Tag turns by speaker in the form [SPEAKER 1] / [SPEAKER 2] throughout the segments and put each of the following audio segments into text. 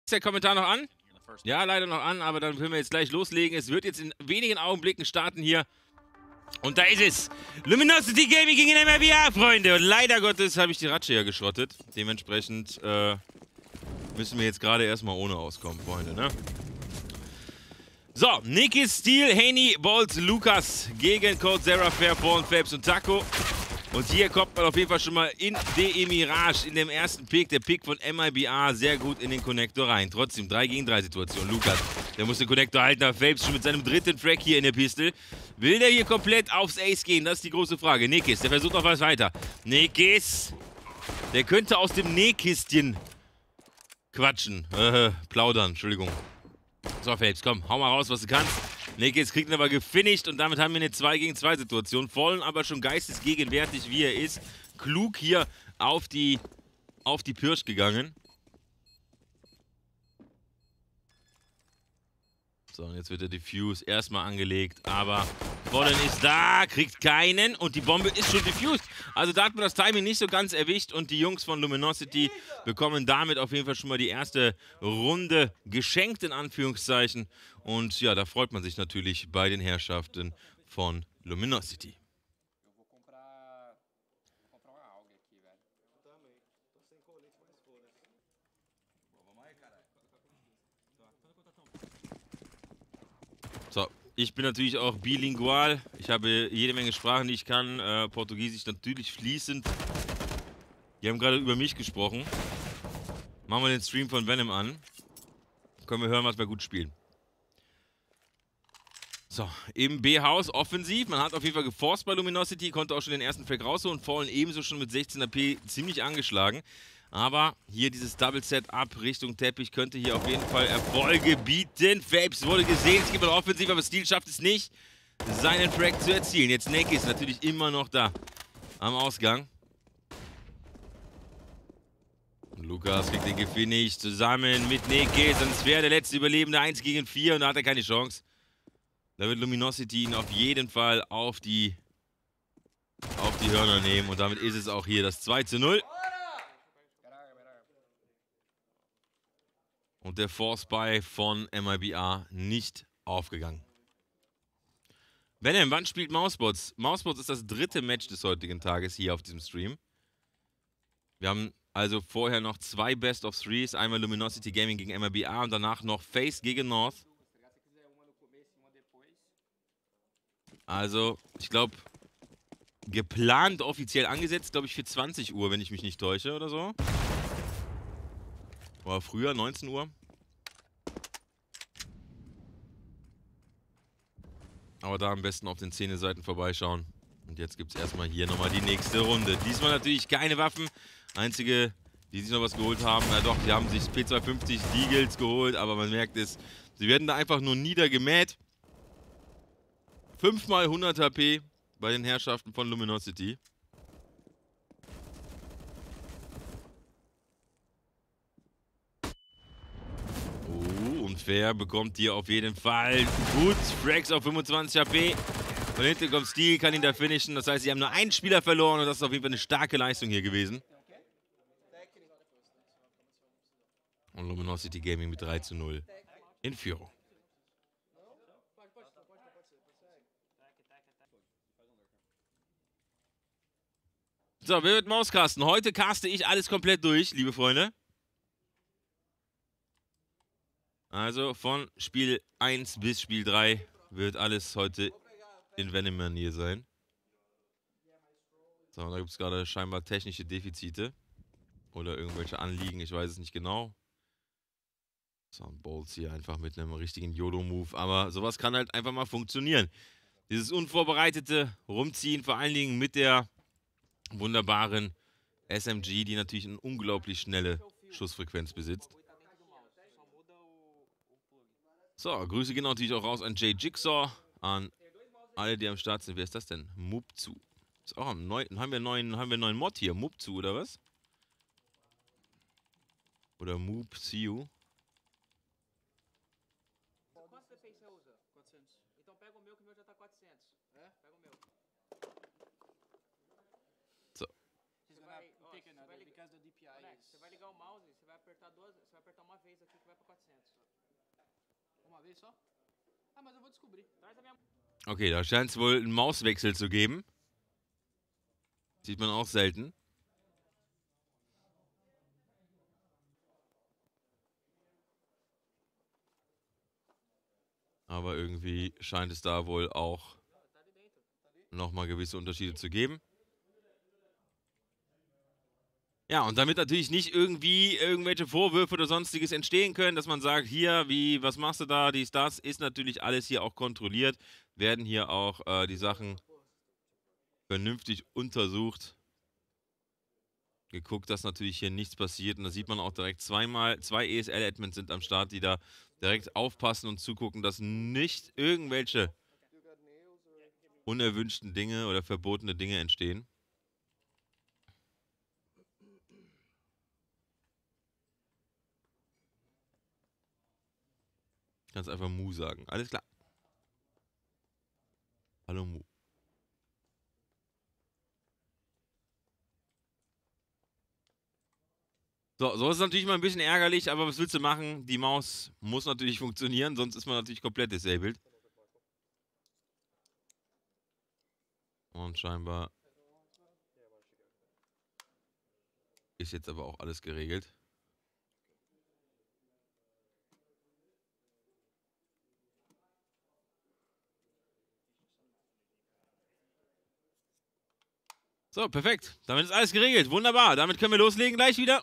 [SPEAKER 1] der Kommentar noch an? Ja, leider noch an, aber dann können wir jetzt gleich loslegen. Es wird jetzt in wenigen Augenblicken starten hier. Und da ist es. Luminosity Gaming gegen MRBA, Freunde. Und leider Gottes habe ich die Ratsche ja geschrottet. Dementsprechend müssen wir jetzt gerade erstmal ohne auskommen, Freunde, ne? So, Niki, Steel, Haney, Bolts, Lukas gegen Code, Zera, Fairborn, Fabs und Taco. Und hier kommt man auf jeden Fall schon mal in DE Mirage in dem ersten Pick. Der Pick von MIBA sehr gut in den Connector rein. Trotzdem 3 gegen 3 Situation. Lukas, der muss den Connector halten. Da Fabs schon mit seinem dritten Frag hier in der Pistol. Will der hier komplett aufs Ace gehen? Das ist die große Frage. Nikis, der versucht noch was weiter. Nikis, der könnte aus dem Nähkistchen quatschen. Plaudern, Entschuldigung. So, Fabs, komm, hau mal raus, was du kannst. Nikis kriegt ihn aber gefinisht und damit haben wir eine 2 gegen 2 Situation. Vollen aber schon geistesgegenwärtig, wie er ist. Klug hier auf die Pirsch gegangen. So, und jetzt wird der Diffuse erstmal angelegt, aber Vollen ist da, kriegt keinen und die Bombe ist schon diffused. Also da hat man das Timing nicht so ganz erwischt und die Jungs von Luminosity bekommen damit auf jeden Fall schon mal die erste Runde geschenkt, in Anführungszeichen. Und ja, da freut man sich natürlich bei den Herrschaften von Luminosity. So, ich bin natürlich auch bilingual. Ich habe jede Menge Sprachen, die ich kann. Portugiesisch natürlich fließend. Die haben gerade über mich gesprochen. Machen wir den Stream von Venom an. Können wir hören, was wir gut spielen. So, im B-Haus offensiv. Man hat auf jeden Fall geforst bei Luminosity, konnte auch schon den ersten Frag rausholen. Fallen ebenso schon mit 16 AP ziemlich angeschlagen. Aber hier dieses Double-Set-Up Richtung Teppich könnte hier auf jeden Fall Erfolge bieten. Fabs wurde gesehen, es geht mal offensiv, aber Steel schafft es nicht, seinen Frag zu erzielen. Jetzt Neki ist natürlich immer noch da am Ausgang. Und Lukas kriegt den gefinisht zusammen mit Neki, sonst wäre der letzte Überlebende 1 gegen 4 und da hat er keine Chance. Da wird Luminosity ihn auf jeden Fall auf die Hörner nehmen und damit ist es auch hier das 2:0. Und der Force-Buy von MIBA nicht aufgegangen. Venom, wann spielt Mousebots? Mousebots ist das 3. Match des heutigen Tages hier auf diesem Stream. Wir haben also vorher noch 2 Best of Threes. Einmal Luminosity Gaming gegen MIBA und danach noch Face gegen North. Also, ich glaube, geplant offiziell angesetzt, glaube ich, für 20 Uhr, wenn ich mich nicht täusche oder so. Oder früher, 19 Uhr. Aber da am besten auf den Szene-Seiten vorbeischauen. Und jetzt gibt es erstmal hier nochmal die nächste Runde. Diesmal natürlich keine Waffen. Einzige, die sich noch was geholt haben, na doch, die haben sich P250 Deagles geholt, aber man merkt es, sie werden da einfach nur niedergemäht. 5 mal 100 HP bei den Herrschaften von Luminosity. Fair bekommt hier auf jeden Fall gut. Frags auf 25 HP. Von hinten kommt Steel, kann ihn da finishen. Das heißt, sie haben nur einen Spieler verloren und das ist auf jeden Fall eine starke Leistung hier gewesen. Und Luminosity Gaming mit 3:0 in Führung. So, wer wird Mauscasten? Heute caste ich alles komplett durch, liebe Freunde. Also von Spiel 1 bis Spiel 3 wird alles heute in Venom-Manier sein. So, da gibt es gerade scheinbar technische Defizite. Oder irgendwelche Anliegen, ich weiß es nicht genau. So, ein Bolts hier einfach mit einem richtigen YOLO-Move. Aber sowas kann halt einfach mal funktionieren. Dieses unvorbereitete Rumziehen, vor allen Dingen mit der wunderbaren SMG, die natürlich eine unglaublich schnelle Schussfrequenz besitzt. So, Grüße gehen natürlich auch raus an Jay Jigsaw, an alle, die am Start sind. Wer ist das denn? Mubzu. Ist auch haben wir einen neuen Mod hier. Mubzu, oder was? Oder Mubzu. So. Okay, da scheint es wohl einen Mauswechsel zu geben. Sieht man auch selten. Aber irgendwie scheint es da wohl auch nochmal gewisse Unterschiede zu geben. Ja, und damit natürlich nicht irgendwie irgendwelche Vorwürfe oder sonstiges entstehen können, dass man sagt, hier, wie, was machst du da, dies, das, ist natürlich alles hier auch kontrolliert. Werden hier auch die Sachen vernünftig untersucht. Geguckt, dass natürlich hier nichts passiert. Und da sieht man auch direkt zwei ESL-Admins sind am Start, die da direkt aufpassen und zugucken, dass nicht irgendwelche unerwünschten Dinge oder verbotene Dinge entstehen. Ich kann es einfach Mu sagen. Alles klar. Hallo Mu. So ist es natürlich mal ein bisschen ärgerlich, aber was willst du machen? Die Maus muss natürlich funktionieren, sonst ist man natürlich komplett disabled. Und scheinbar ist jetzt aber auch alles geregelt. So, perfekt. Damit ist alles geregelt. Wunderbar. Damit können wir loslegen gleich wieder.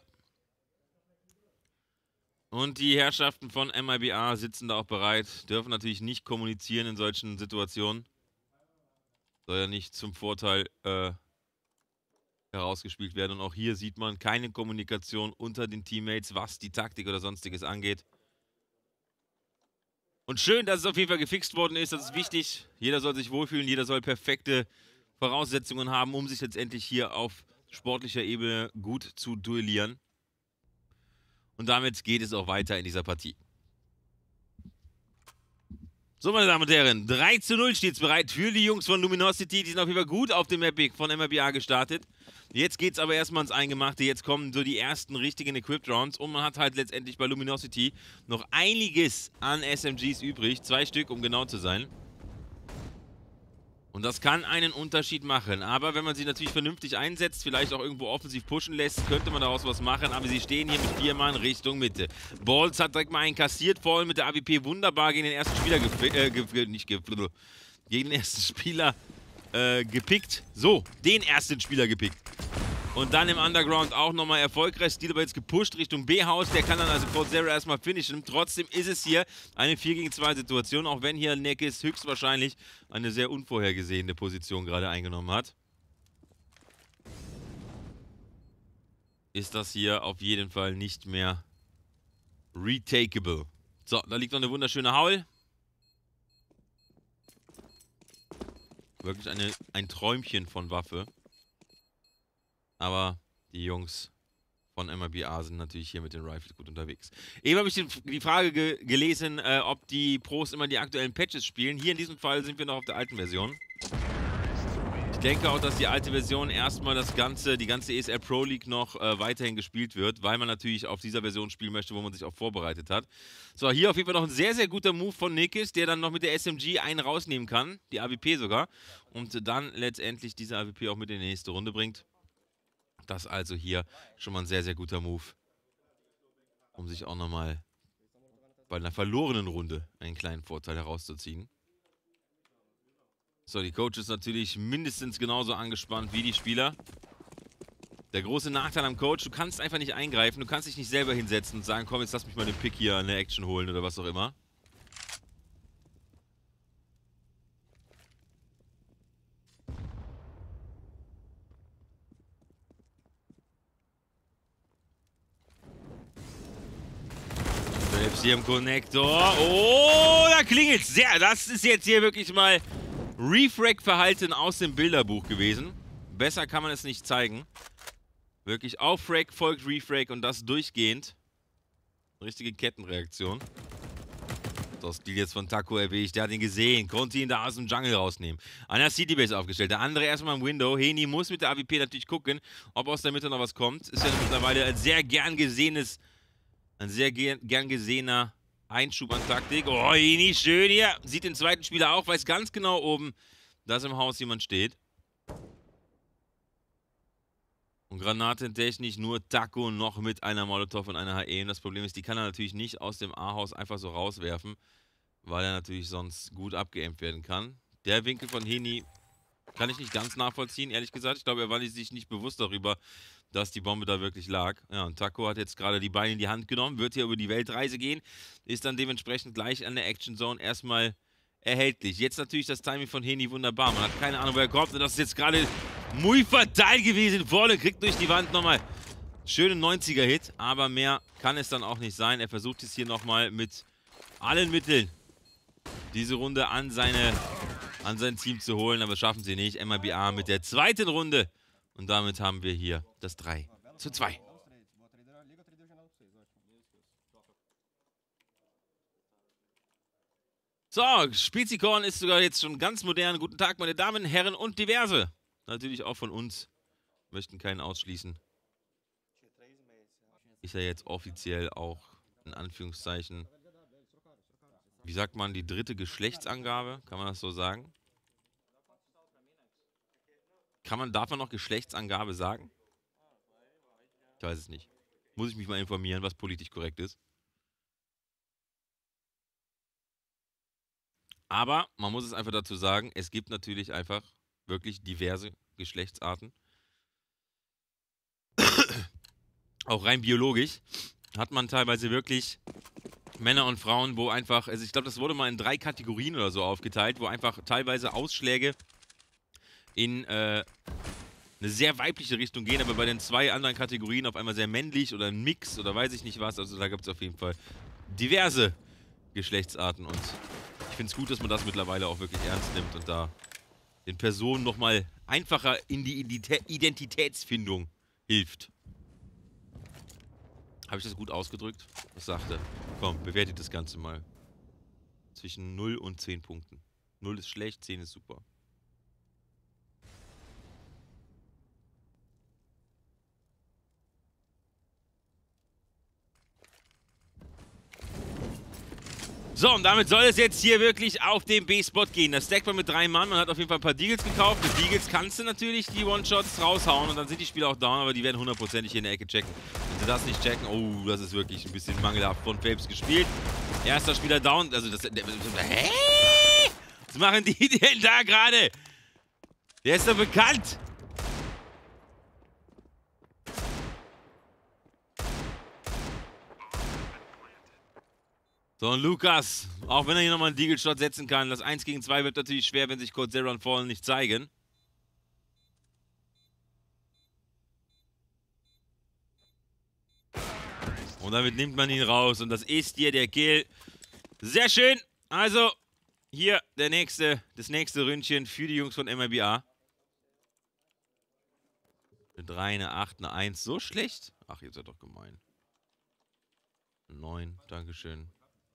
[SPEAKER 1] Und die Herrschaften von MIBR sitzen da auch bereit. Dürfen natürlich nicht kommunizieren in solchen Situationen. Soll ja nicht zum Vorteil herausgespielt werden. Und auch hier sieht man keine Kommunikation unter den Teammates, was die Taktik oder sonstiges angeht. Und schön, dass es auf jeden Fall gefixt worden ist. Das ist wichtig. Jeder soll sich wohlfühlen. Jeder soll perfekte Voraussetzungen haben, um sich letztendlich hier auf sportlicher Ebene gut zu duellieren. Und damit geht es auch weiter in dieser Partie. So, meine Damen und Herren, 3:0 steht es bereit für die Jungs von Luminosity. Die sind auf jeden Fall gut auf dem Epic von MIBR gestartet. Jetzt geht es aber erstmal ins Eingemachte. Jetzt kommen so die ersten richtigen Equipped Rounds. Und man hat halt letztendlich bei Luminosity noch einiges an SMGs übrig. 2 Stück, um genau zu sein. Und das kann einen Unterschied machen. Aber wenn man sie natürlich vernünftig einsetzt, vielleicht auch irgendwo offensiv pushen lässt, könnte man daraus was machen. Aber sie stehen hier mit 4 Mann Richtung Mitte. Balls hat direkt mal einen kassiert, vor allem mit der AWP wunderbar gegen den ersten Spieler gepickt. So, den ersten Spieler gepickt. Und dann im Underground auch nochmal erfolgreich. Stil aber jetzt gepusht Richtung B-Haus. Der kann dann also Cold Zero erstmal finishen. Trotzdem ist es hier eine 4 gegen 2 Situation, auch wenn hier Nekis höchstwahrscheinlich eine sehr unvorhergesehene Position gerade eingenommen hat. Ist das hier auf jeden Fall nicht mehr retakeable. So, da liegt noch eine wunderschöne Haul. Wirklich ein Träumchen von Waffe. Aber die Jungs von MIBR sind natürlich hier mit den Rifles gut unterwegs. Eben habe ich die Frage gelesen, ob die Pros immer die aktuellen Patches spielen. Hier in diesem Fall sind wir noch auf der alten Version. Ich denke auch, dass die alte Version erstmal die ganze ESL Pro League noch weiterhin gespielt wird, weil man natürlich auf dieser Version spielen möchte, wo man sich auch vorbereitet hat. So, hier auf jeden Fall noch ein sehr, sehr guter Move von Nekis, der dann noch mit der SMG einen rausnehmen kann, die AWP sogar, und dann letztendlich diese AWP auch mit in die nächste Runde bringt. Das also hier schon mal ein sehr, sehr guter Move, um sich auch nochmal bei einer verlorenen Runde einen kleinen Vorteil herauszuziehen. So, die Coach ist natürlich mindestens genauso angespannt wie die Spieler. Der große Nachteil am Coach, du kannst einfach nicht eingreifen, du kannst dich nicht selber hinsetzen und sagen, komm, jetzt lass mich mal den Pick hier an der Action holen oder was auch immer. Selbst hier im Connector. Oh, da klingelt's. Sehr, das ist jetzt hier wirklich mal Refrag-Verhalten aus dem Bilderbuch gewesen. Besser kann man es nicht zeigen. Wirklich auf Frag folgt Refrag und das durchgehend. Richtige Kettenreaktion. So, Stil jetzt von Taco erwähnt. Der hat ihn gesehen. Konnte ihn da aus dem Jungle rausnehmen. Einer City-Base aufgestellt. Der andere erstmal im Window. Heni muss mit der AWP natürlich gucken, ob aus der Mitte noch was kommt. Ist ja mittlerweile ein sehr gern gesehener Einschub an Taktik. Oh, nicht schön hier. Sieht den zweiten Spieler auch, weiß ganz genau oben, dass im Haus jemand steht. Und granatentechnisch nur Taco noch mit einer Molotow und einer HE. Und das Problem ist, die kann er natürlich nicht aus dem A-Haus einfach so rauswerfen, weil er natürlich sonst gut abgeaimt werden kann. Der Winkel von Heni kann ich nicht ganz nachvollziehen, ehrlich gesagt. Ich glaube, er war sich nicht bewusst darüber, dass die Bombe da wirklich lag. Ja, und Taco hat jetzt gerade die Beine in die Hand genommen, wird hier über die Weltreise gehen, ist dann dementsprechend gleich an der Action Zone erstmal erhältlich. Jetzt natürlich das Timing von Heni wunderbar. Man hat keine Ahnung, woher er kommt. Und das ist jetzt gerade muy fatal gewesen. Vorne kriegt durch die Wand nochmal schönen 90er-Hit. Aber mehr kann es dann auch nicht sein. Er versucht es hier nochmal mit allen Mitteln, diese Runde an sein Team zu holen. Aber schaffen sie nicht. MIBA mit der zweiten Runde. Und damit haben wir hier das 3:2. So, Spezikorn ist sogar jetzt schon ganz modern. Guten Tag, meine Damen, Herren und Diverse. Natürlich auch von uns. Möchten keinen ausschließen. Ist ja jetzt offiziell auch, in Anführungszeichen, wie sagt man, die dritte Geschlechtsangabe? Kann man das so sagen? Darf man noch Geschlechtsangabe sagen? Ich weiß es nicht. Muss ich mich mal informieren, was politisch korrekt ist. Aber man muss es einfach dazu sagen, es gibt natürlich einfach wirklich diverse Geschlechtsarten. Auch rein biologisch hat man teilweise wirklich Männer und Frauen, wo einfach, also ich glaube, das wurde mal in 3 Kategorien oder so aufgeteilt, wo einfach teilweise Ausschläge in eine sehr weibliche Richtung gehen, aber bei den 2 anderen Kategorien auf einmal sehr männlich oder ein Mix oder weiß ich nicht was. Also da gibt es auf jeden Fall diverse Geschlechtsarten und ich finde es gut, dass man das mittlerweile auch wirklich ernst nimmt und da den Personen nochmal einfacher in die Identitätsfindung hilft. Habe ich das gut ausgedrückt? Was sagt er? Komm, bewertet das Ganze mal. Zwischen 0 und 10 Punkten. 0 ist schlecht, 10 ist super. So, und damit soll es jetzt hier wirklich auf den B-Spot gehen. Das stackt man mit 3 Mann. Man hat auf jeden Fall ein paar Deagles gekauft. Mit Deagles kannst du natürlich die One-Shots raushauen und dann sind die Spieler auch down, aber die werden hundertprozentig hier in der Ecke checken. Wenn sie das nicht checken, oh, das ist wirklich ein bisschen mangelhaft von Fapes gespielt. Erster Spieler down, also das... Hä? Was machen die denn da gerade? Der ist doch bekannt. So, und Lukas, auch wenn er hier nochmal einen Deagle-Shot setzen kann, das 1 gegen 2 wird natürlich schwer, wenn sich Code Zero und Fallen nicht zeigen. Und damit nimmt man ihn raus und das ist hier der Kill. Sehr schön. Also, hier das nächste Ründchen für die Jungs von MIBA. Eine 3, eine 8, eine 1. So schlecht? Ach, ihr seid doch gemein. 9, Dankeschön.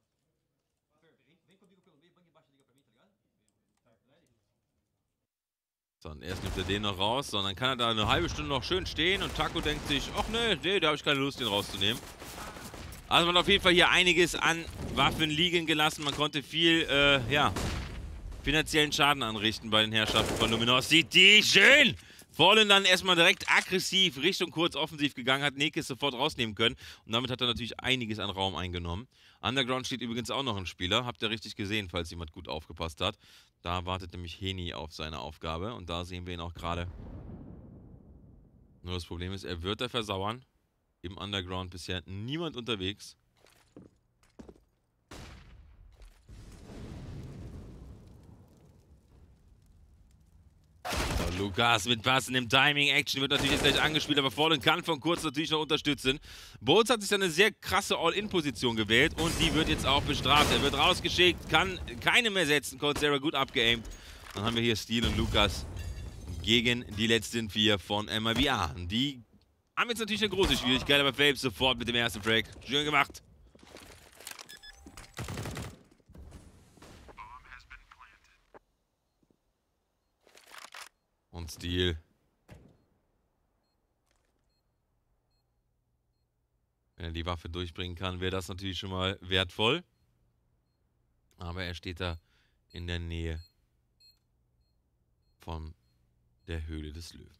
[SPEAKER 1] So, und erst nimmt er den noch raus, sondern kann er da eine halbe Stunde noch schön stehen und Taco denkt sich, ach nee, da habe ich keine Lust, den rauszunehmen. Also man hat auf jeden Fall hier einiges an Waffen liegen gelassen. Man konnte viel, finanziellen Schaden anrichten bei den Herrschaften von Luminosity. Schön! Fallen dann erstmal direkt aggressiv Richtung kurz offensiv gegangen, hat Nekis sofort rausnehmen können. Und damit hat er natürlich einiges an Raum eingenommen. Underground steht übrigens auch noch ein Spieler. Habt ihr richtig gesehen, falls jemand gut aufgepasst hat. Da wartet nämlich Heni auf seine Aufgabe. Und da sehen wir ihn auch gerade. Nur das Problem ist, er wird da versauern. Im Underground bisher niemand unterwegs. So, Lukas mit passendem Timing. Action wird natürlich jetzt gleich angespielt, aber Fallen kann von kurz natürlich noch unterstützen. Bolts hat sich dann eine sehr krasse All-In-Position gewählt und die wird jetzt auch bestraft. Er wird rausgeschickt, kann keine mehr setzen. Code Zero gut abgeaimt. Dann haben wir hier Steel und Lukas gegen die letzten 4 von MIBA. Die haben jetzt natürlich eine große Schwierigkeit, aber Fapes sofort mit dem ersten Break. Schön gemacht. Und Steel. Wenn er die Waffe durchbringen kann, wäre das natürlich schon mal wertvoll. Aber er steht da in der Nähe von der Höhle des Löwen.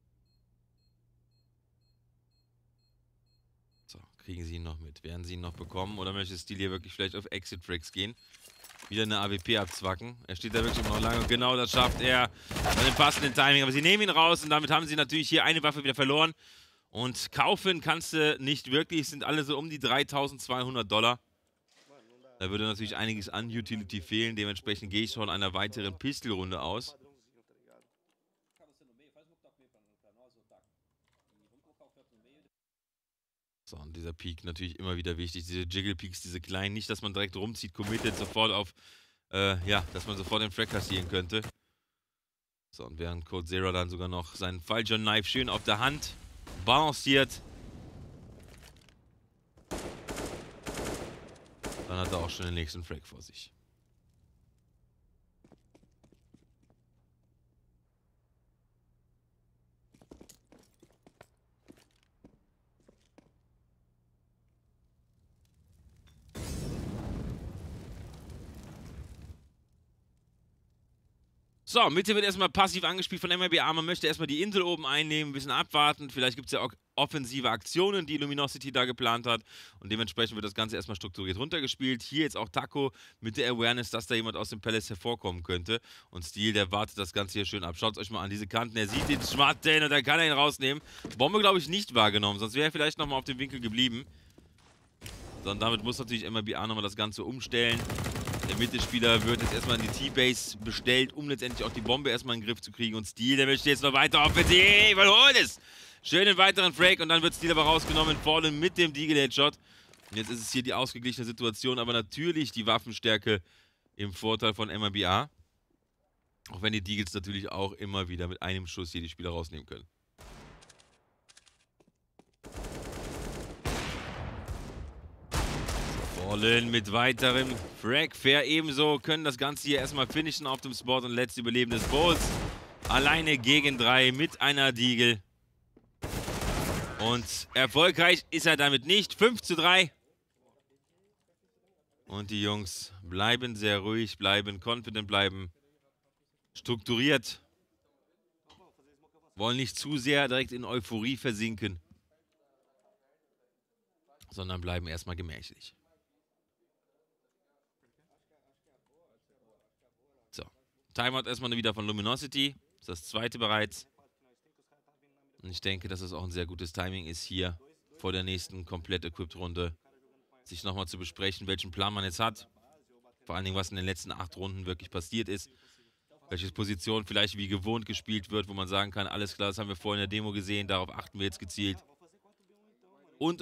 [SPEAKER 1] So, kriegen sie ihn noch mit? Werden sie ihn noch bekommen? Oder möchte Steel hier wirklich vielleicht auf Exit-Tracks gehen? Wieder eine AWP abzwacken. Er steht da wirklich noch lange und genau das schafft er bei dem passenden Timing. Aber sie nehmen ihn raus und damit haben sie natürlich hier eine Waffe wieder verloren. Und kaufen kannst du nicht wirklich. Es sind alle so um die 3.200 $. Da würde natürlich einiges an Utility fehlen. Dementsprechend gehe ich von einer weiteren Pistolrunde aus. So, und dieser Peak natürlich immer wieder wichtig. Diese Jiggle Peaks, diese kleinen. Nicht, dass man direkt rumzieht, committed sofort auf, ja, dass man sofort den Frag kassieren könnte. So, und während coldzera dann sogar noch seinen Falljohn Knife schön auf der Hand balanciert. Dann hat er auch schon den nächsten Frag vor sich. So, Mitte wird erstmal passiv angespielt von MRBA. Man möchte erstmal die Insel oben einnehmen, ein bisschen abwarten. Vielleicht gibt es ja auch offensive Aktionen, die Luminosity da geplant hat. Und dementsprechend wird das Ganze erstmal strukturiert runtergespielt. Hier jetzt auch Taco mit der Awareness, dass da jemand aus dem Palace hervorkommen könnte. Und Steel, der wartet das Ganze hier schön ab. Schaut euch mal an, diese Kanten. Er sieht den Schmatten und dann kann er ihn rausnehmen. Bombe, glaube ich, nicht wahrgenommen. Sonst wäre er vielleicht nochmal auf dem Winkel geblieben. So, und damit muss natürlich MRBA nochmal das Ganze umstellen. Der Mittelspieler wird jetzt erstmal in die T-Base bestellt, um letztendlich auch die Bombe erstmal in den Griff zu kriegen. Und Steel, der möchte jetzt noch weiter offensiv überholen ist. Schön den weiteren Frag und dann wird Steel aber rausgenommen. Fallen mit dem Deagle-Headshot. Und jetzt ist es hier die ausgeglichene Situation, aber natürlich die Waffenstärke im Vorteil von MRBA. Auch wenn die Deagles natürlich auch immer wieder mit einem Schuss hier die Spieler rausnehmen können. Fallen mit weiterem Frag. Fair ebenso. Können das Ganze hier erstmal finishen auf dem Spot und letzte Überleben des Bulls. Alleine gegen 3 mit einer Deagle. Und erfolgreich ist er damit nicht. 5:3. Und die Jungs bleiben sehr ruhig, bleiben confident, bleiben strukturiert. Wollen nicht zu sehr direkt in Euphorie versinken, sondern bleiben erstmal gemächlich. So, Timeout erstmal wieder von Luminosity. Das ist das zweite bereits. Und ich denke, dass es auch ein sehr gutes Timing ist, hier vor der nächsten komplett Equipped-Runde sich nochmal zu besprechen, welchen Plan man jetzt hat. Vor allen Dingen, was in den letzten 8 Runden wirklich passiert ist. Welche Position vielleicht wie gewohnt gespielt wird, wo man sagen kann, alles klar, das haben wir vorhin in der Demo gesehen, darauf achten wir jetzt gezielt. Und.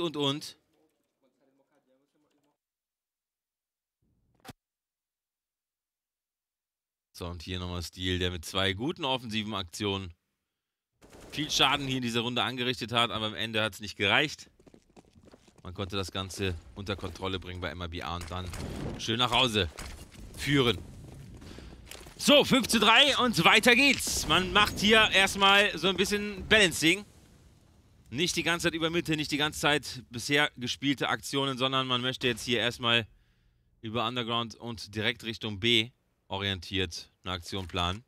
[SPEAKER 1] So, und hier nochmal Steel, der mit 2 guten offensiven Aktionen viel Schaden hier in dieser Runde angerichtet hat, aber am Ende hat es nicht gereicht. Man konnte das Ganze unter Kontrolle bringen bei MRBA und dann schön nach Hause führen. So, 5:3 und weiter geht's. Man macht hier erstmal so ein bisschen Balancing. Nicht die ganze Zeit über Mitte, nicht die ganze Zeit bisher gespielte Aktionen, sondern man möchte jetzt hier erstmal über Underground und direkt Richtung B orientiert eine Aktion planen.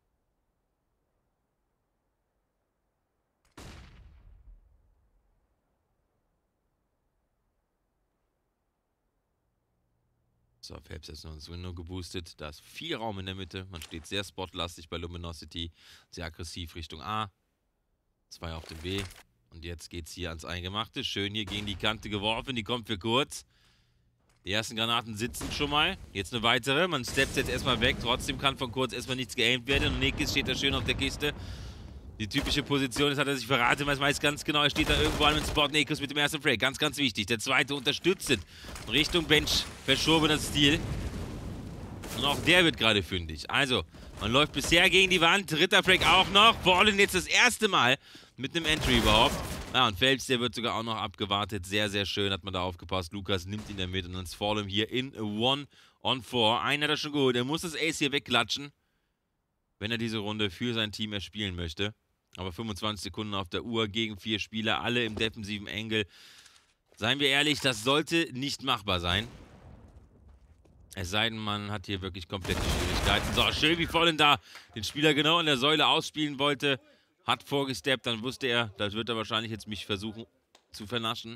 [SPEAKER 1] So, Phelps ist noch ins Window geboostet. Da ist viel Raum in der Mitte. Man steht sehr spotlastig bei Luminosity. Sehr aggressiv Richtung A. 2 auf dem B. Und jetzt geht es hier ans Eingemachte. Schön hier gegen die Kante geworfen. Die kommt für kurz. Die ersten Granaten sitzen schon mal. Jetzt eine weitere. Man steppt jetzt erstmal weg. Trotzdem kann von kurz erstmal nichts geaimt werden. Und Nekis steht da schön auf der Kiste. Die typische Position, das hat er sich verraten, man weiß ganz genau, er steht da irgendwo an mit Spot Nekis mit dem ersten Frag. Ganz, ganz wichtig. Der zweite unterstützend. Richtung Bench, verschobener Stil. Und auch der wird gerade fündig. Also, man läuft bisher gegen die Wand. Dritter Frag auch noch. Fallen jetzt das erste Mal mit einem Entry überhaupt. Ja, und Phelps, der wird sogar auch noch abgewartet. Sehr, sehr schön hat man da aufgepasst. Lukas nimmt ihn da mit und dann ist Fallen hier in 1-on-4. Einen hat er schon geholt. Er muss das Ace hier wegklatschen, wenn er diese Runde für sein Team erspielen möchte. Aber 25 Sekunden auf der Uhr gegen 4 Spieler, alle im defensiven Angle. Seien wir ehrlich, das sollte nicht machbar sein. Es sei denn, man hat hier wirklich komplette Schwierigkeiten. So, schön wie Vollen da den Spieler genau in der Säule ausspielen wollte. Hat vorgesteppt, dann wusste er, das wird er wahrscheinlich jetzt mich versuchen zu vernaschen.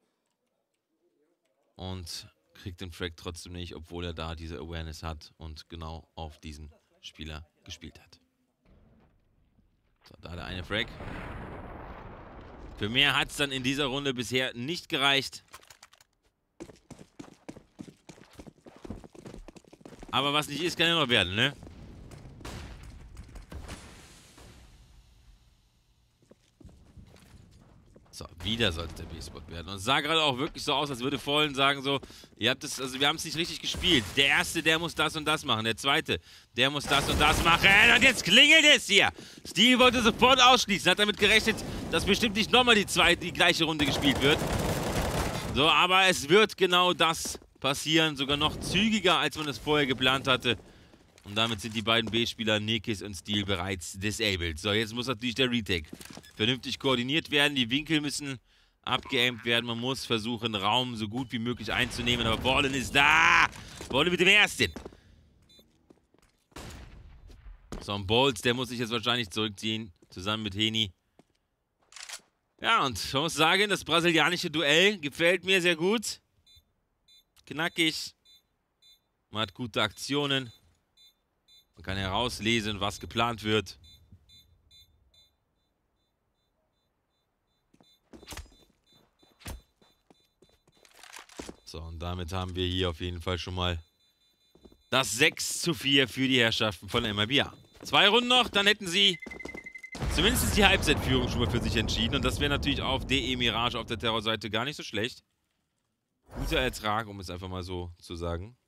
[SPEAKER 1] Und kriegt den Frag trotzdem nicht, obwohl er da diese Awareness hat und genau auf diesen Spieler gespielt hat. So, da der eine Frag. Für mehr hat es dann in dieser Runde bisher nicht gereicht. Aber was nicht ist, kann ja noch werden, ne? So, wieder soll es der B-Spot werden. Und es sah gerade auch wirklich so aus, als würde Fallen sagen so, ihr habt es, also wir haben es nicht richtig gespielt. Der Erste, der muss das und das machen. Der Zweite, der muss das und das machen. Und jetzt klingelt es hier. Steel wollte sofort ausschließen. Hat damit gerechnet, dass bestimmt nicht nochmal die gleiche Runde gespielt wird. So, aber es wird genau das passieren. Sogar noch zügiger, als man es vorher geplant hatte. Und damit sind die beiden B-Spieler Nekis und Steel bereits disabled. So, jetzt muss natürlich der Retake vernünftig koordiniert werden. Die Winkel müssen abgeaimt werden. Man muss versuchen, Raum so gut wie möglich einzunehmen. Aber Fallen ist da. Fallen mit dem Ersten. So, und Bolts, der muss sich jetzt wahrscheinlich zurückziehen. Zusammen mit Heni. Ja, und ich muss sagen, das brasilianische Duell gefällt mir sehr gut. Knackig. Man hat gute Aktionen. Man kann herauslesen, was geplant wird. So, und damit haben wir hier auf jeden Fall schon mal das 6:4 für die Herrschaften von MIBR. 2 Runden noch, dann hätten sie zumindest die Halbzeitführung schon mal für sich entschieden. Und das wäre natürlich auf DE Mirage auf der Terrorseite gar nicht so schlecht. Guter Ertrag, um es einfach mal so zu sagen.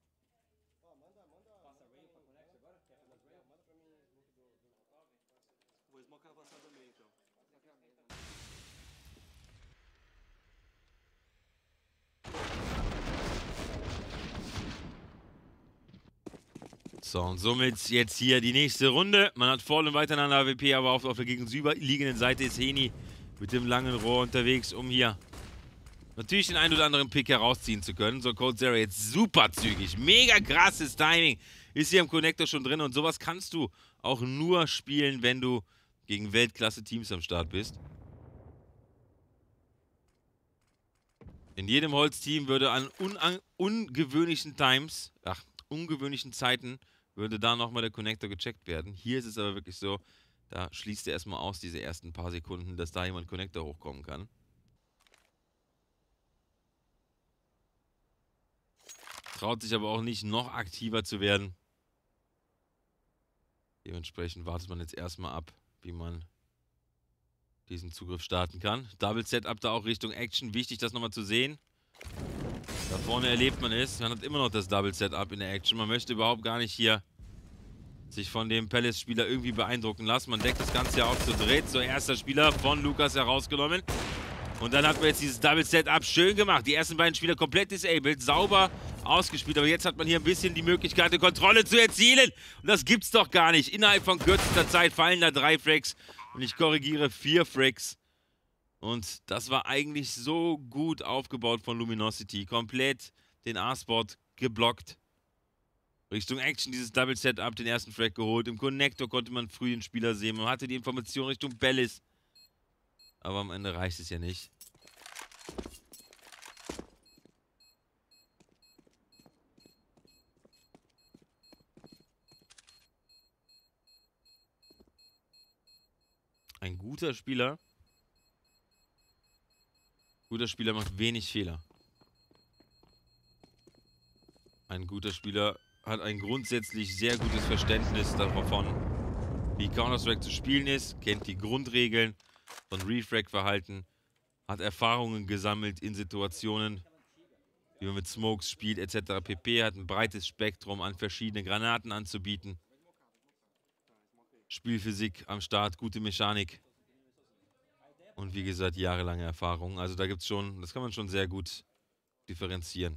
[SPEAKER 1] So, und somit jetzt hier die nächste Runde. Man hat Fallen weiter an der AWP, aber auf der gegenüberliegenden Seite ist Heni mit dem langen Rohr unterwegs, um hier natürlich den einen oder anderen Pick herausziehen zu können. So, Coldzera jetzt super zügig. Mega krasses Timing. Ist hier im Connector schon drin und sowas kannst du auch nur spielen, wenn du gegen Weltklasse-Teams am Start bist. In jedem Holzteam würde an ungewöhnlichen Zeiten würde da nochmal der Connector gecheckt werden. Hier ist es aber wirklich so, da schließt er erstmal aus, diese ersten paar Sekunden, dass da jemand Connector hochkommen kann. Traut sich aber auch nicht, noch aktiver zu werden. Dementsprechend wartet man jetzt erstmal ab, wie man diesen Zugriff starten kann. Double Setup da auch Richtung Action. Wichtig, das nochmal zu sehen. Da vorne erlebt man es. Man hat immer noch das Double Setup in der Action. Man möchte überhaupt gar nicht hier sich von dem Palace-Spieler irgendwie beeindrucken lassen. Man deckt das Ganze ja auch zu dritt. So, erster Spieler von Lukas herausgenommen. Und dann hat man jetzt dieses Double Setup schön gemacht. Die ersten beiden Spieler komplett disabled, sauber ausgespielt. Aber jetzt hat man hier ein bisschen die Möglichkeit, eine Kontrolle zu erzielen. Und das gibt's doch gar nicht. Innerhalb von kürzester Zeit fallen da 3 Frags. Und ich korrigiere, 4 Frags. Und das war eigentlich so gut aufgebaut von Luminosity. Komplett den A-Spot geblockt. Richtung Action dieses Double Setup, den ersten Frag geholt. Im Connector konnte man früh den Spieler sehen. Man hatte die Information Richtung Bellis. Aber am Ende reicht es ja nicht. Ein guter Spieler macht wenig Fehler. Ein guter Spieler hat ein grundsätzlich sehr gutes Verständnis davon, wie Counter-Strike zu spielen ist, kennt die Grundregeln von Refrag-Verhalten, hat Erfahrungen gesammelt in Situationen, wie man mit Smokes spielt etc. pp. Hat ein breites Spektrum an verschiedenen Granaten anzubieten. Spielphysik am Start, gute Mechanik. Und wie gesagt, jahrelange Erfahrung. Also da gibt's schon, das kann man schon sehr gut differenzieren.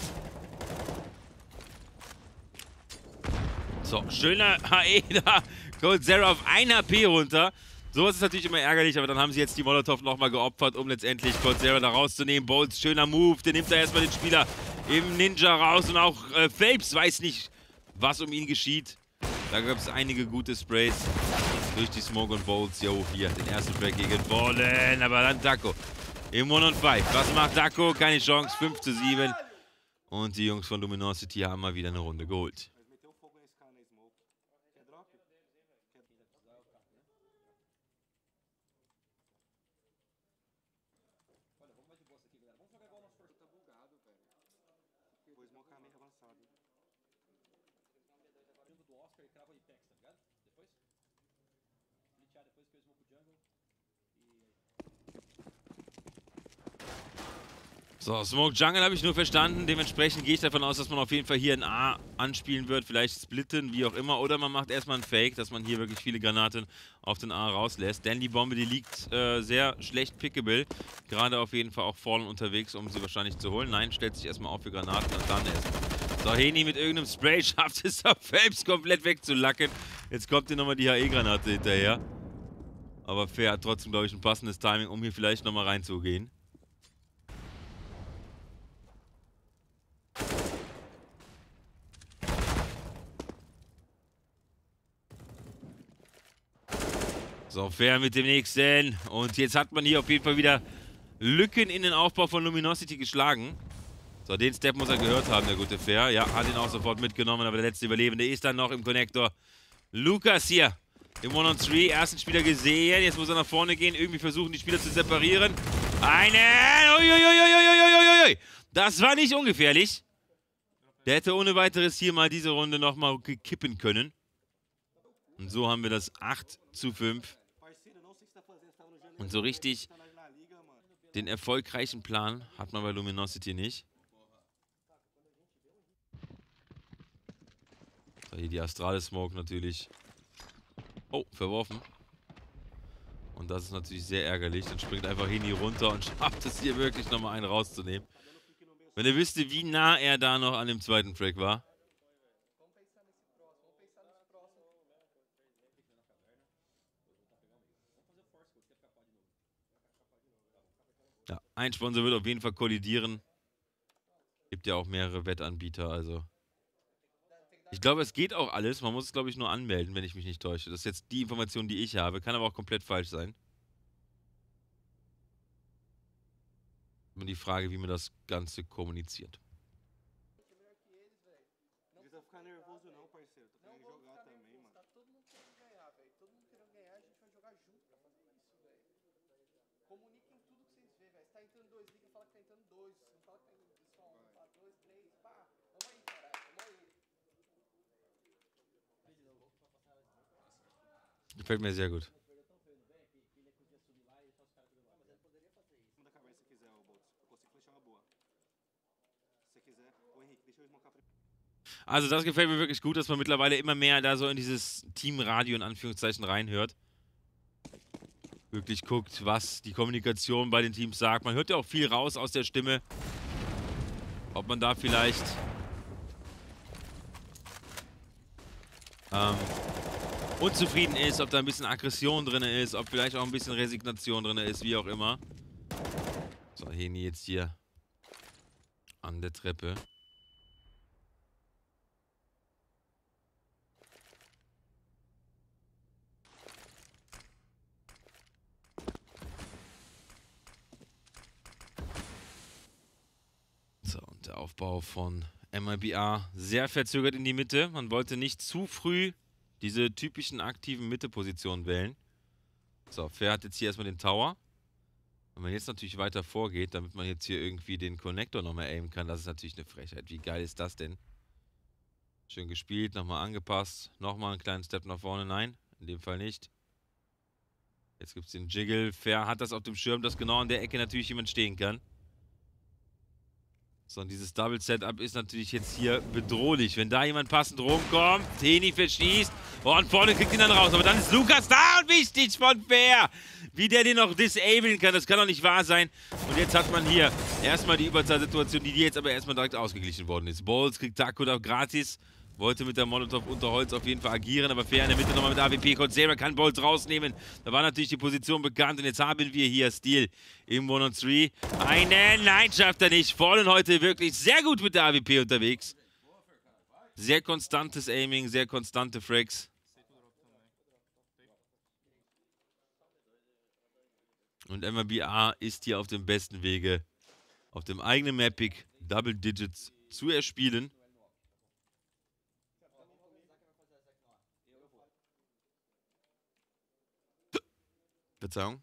[SPEAKER 1] So, schöner HE da Cold Zero auf 1 HP runter. Sowas ist natürlich immer ärgerlich, aber dann haben sie jetzt die Molotov nochmal geopfert, um letztendlich Cold Zero da rauszunehmen. Bolts, schöner Move, der nimmt da erstmal den Spieler im Ninja raus und auch Phelps weiß nicht, was um ihn geschieht. Da gab es einige gute Sprays durch die Smoke und Bolts. Jo, hier, den ersten Track gegen Fallen, aber dann Taco. Im 1 und 5. Was macht Taco? Keine Chance, 5:7. Und die Jungs von Luminosity haben mal wieder eine Runde geholt. So, Smoke Jungle habe ich nur verstanden. Dementsprechend gehe ich davon aus, dass man auf jeden Fall hier ein A anspielen wird. Vielleicht splitten, wie auch immer. Oder man macht erstmal ein Fake, dass man hier wirklich viele Granaten auf den A rauslässt. Denn die Bombe, die liegt sehr schlecht pickable. Gerade auf jeden Fall auch Fallen unterwegs, um sie wahrscheinlich zu holen. Nein, stellt sich erstmal auf für Granaten und dann erst. So, Heni mit irgendeinem Spray schafft es auf Phelps komplett wegzulacken. Jetzt kommt hier nochmal die HE-Granate hinterher. Aber Fair hat trotzdem, glaube ich, ein passendes Timing, um hier vielleicht nochmal reinzugehen. So, Fair mit dem nächsten. Und jetzt hat man hier auf jeden Fall wieder Lücken in den Aufbau von Luminosity geschlagen. So, den Step muss er gehört haben, der gute Fair. Ja, hat ihn auch sofort mitgenommen, aber der letzte Überlebende ist dann noch im Connector. Lukas hier im 1 und 3. Ersten Spieler gesehen. Jetzt muss er nach vorne gehen, irgendwie versuchen, die Spieler zu separieren. Uiuiuiuiuiuiui. Das war nicht ungefährlich. Der hätte ohne weiteres hier mal diese Runde nochmal kippen können. Und so haben wir das 8:5. Und so richtig den erfolgreichen Plan hat man bei Luminosity nicht. So, hier die Astrale Smoke natürlich. Oh, verworfen. Und das ist natürlich sehr ärgerlich. Dann springt einfach Heni runter und schafft es hier wirklich nochmal einen rauszunehmen. Wenn ihr wüsste, wie nah er da noch an dem zweiten Track war. Ja, ein Sponsor wird auf jeden Fall kollidieren. Gibt ja auch mehrere Wettanbieter, also. Ich glaube, es geht auch alles. Man muss es, glaube ich, nur anmelden, wenn ich mich nicht täusche. Das ist jetzt die Information, die ich habe. Kann aber auch komplett falsch sein. Nur die Frage, wie man das Ganze kommuniziert. Gefällt mir sehr gut. Also das gefällt mir wirklich gut, dass man mittlerweile immer mehr da so in dieses Teamradio in Anführungszeichen reinhört. Wirklich guckt, was die Kommunikation bei den Teams sagt. Man hört ja auch viel raus aus der Stimme. Ob man da vielleicht unzufrieden ist, ob da ein bisschen Aggression drin ist, ob vielleicht auch ein bisschen Resignation drin ist, wie auch immer. So, Heni jetzt hier an der Treppe. So, und der Aufbau von MIBR sehr verzögert in die Mitte. Man wollte nicht zu früh diese typischen aktiven Mitte-Positionen wählen. So, Fair hat jetzt hier erstmal den Tower. Wenn man jetzt natürlich weiter vorgeht, damit man jetzt hier irgendwie den Connector nochmal aimen kann, das ist natürlich eine Frechheit. Wie geil ist das denn? Schön gespielt, nochmal angepasst. Nochmal einen kleinen Step nach vorne. Nein, in dem Fall nicht. Jetzt gibt es den Jiggle. Fair hat das auf dem Schirm, dass genau an der Ecke natürlich jemand stehen kann. So, und dieses Double-Setup ist natürlich jetzt hier bedrohlich. Wenn da jemand passend rumkommt, Heni verschießt und vorne kriegt ihn dann raus. Aber dann ist Lukas da und wichtig von Fair. Wie der den noch disablen kann, das kann doch nicht wahr sein. Und jetzt hat man hier erstmal die Überzahlsituation, die jetzt aber erstmal direkt ausgeglichen worden ist. Balls kriegt Taco da gratis Wollte mit der Molotov unter Holz auf jeden Fall agieren, aber fair in der Mitte nochmal mit AWP. Coldzera kann Bolts rausnehmen. Da war natürlich die Position bekannt und jetzt haben wir hier Steel im 1-on-3. Nein, schafft er nicht. Fallen heute wirklich sehr gut mit der AWP unterwegs. Sehr konstantes Aiming, sehr konstante Frags. Und MRBA ist hier auf dem besten Wege, auf dem eigenen Map-Pick Double Digits zu erspielen. Verzeihung.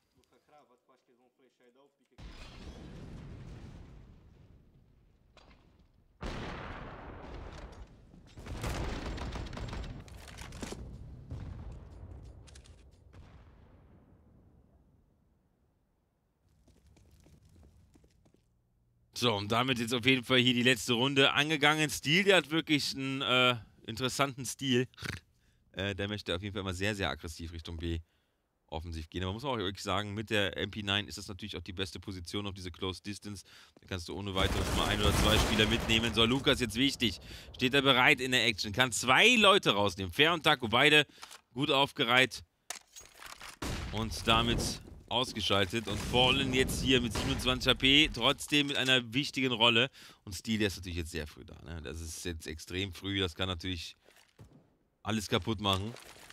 [SPEAKER 1] So, und damit jetzt auf jeden Fall hier die letzte Runde angegangen. Steel, der hat wirklich einen interessanten Stil. Der möchte auf jeden Fall immer sehr, sehr aggressiv Richtung B offensiv gehen. Aber man muss auch wirklich sagen, mit der MP9 ist das natürlich auch die beste Position auf diese Close Distance. Da kannst du ohne weiteres mal 1 oder 2 Spieler mitnehmen. So, Lukas jetzt wichtig. Steht er bereit in der Action. Kann 2 Leute rausnehmen. Fair und Taco, beide gut aufgereiht. Und damit ausgeschaltet. Und Fallen jetzt hier mit 27 HP. Trotzdem mit einer wichtigen Rolle. Und Steel, der ist natürlich jetzt sehr früh da. Ne? Das ist jetzt extrem früh. Das kann natürlich alles kaputt machen.